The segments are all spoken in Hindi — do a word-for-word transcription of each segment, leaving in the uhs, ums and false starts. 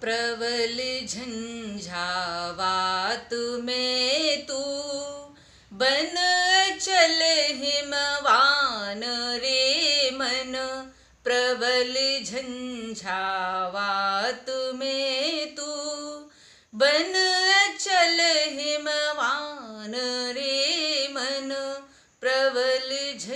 प्रबल झंझावात में तू बन चल हिमवान रे मन। प्रबल झंझावात में तू बन चल हिमवान रे मन। प्रबल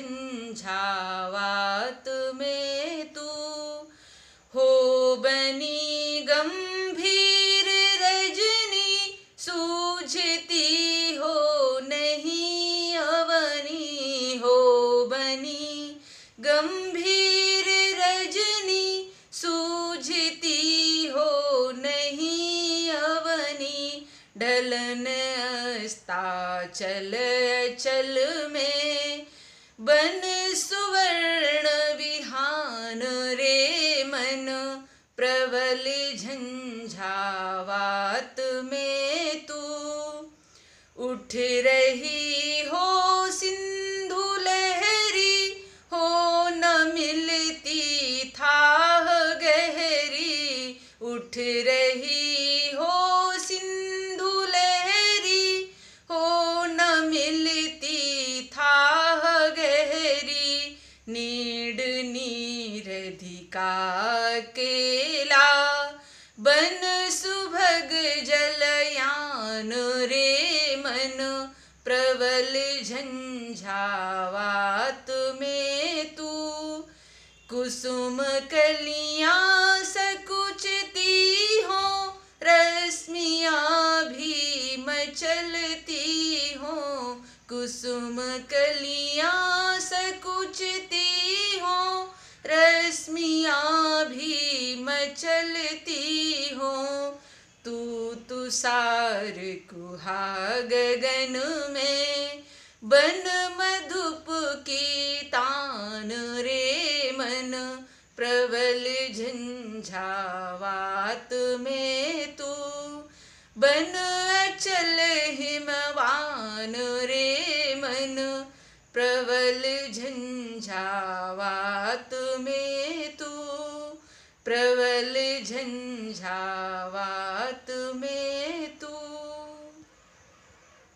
झंझावात में तू हो बनी गंभीर रजनी सूझती हो नहीं अवनी। हो बनी गंभीर रजनी सूझती हो नहीं अवनी। ढलन अस्ताचल चल में बन सुवर्ण विहान रे मन। प्रबल झंझावात में तू उठ रही हो सिंधु लहरी हो न मिलती थाह गहरी। उठ रही हो सिंधु लहरी हो न मिलती थाह गहरी। नीड नीरधिका केला बन सुभग जलयान रे मन। प्रबल झंझावात में तू कुसुम कलियां सकुचती हो रश्मियां भी मचलती हो। कुसुम कलियां सकुचती हो रश्मियां भी मचलती हो। तू तुषार कुहा गगन में बन मधुप की तान रे मन। प्रबल झंझावात में तू बन अचल हिमवान रे मन। प्रबल झंझावात में तू प्रबल झंझावात